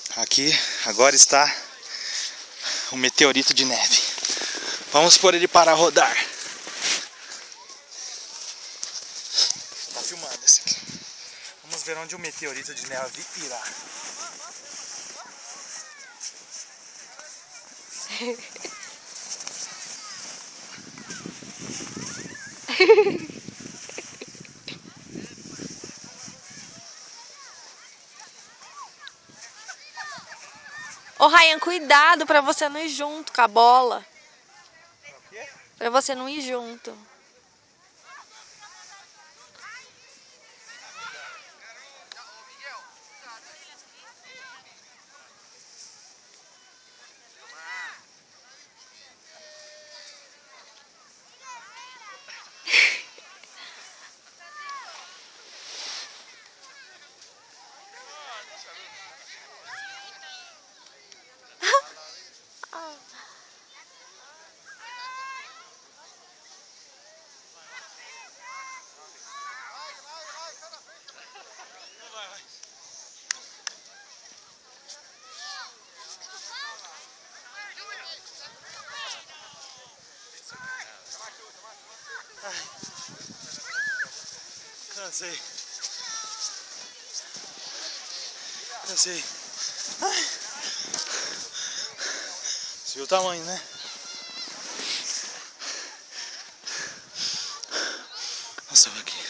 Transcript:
Aqui agora está o meteorito de neve. Vamos pôr ele para rodar. Tá filmando esse aqui. Vamos ver onde o meteorito de neve irá. Ô Ryan, cuidado pra você não ir junto com a bola. Pra você não ir junto. Cansei. Cansei. Ai. Você viu o tamanho, né? Nossa, aqui.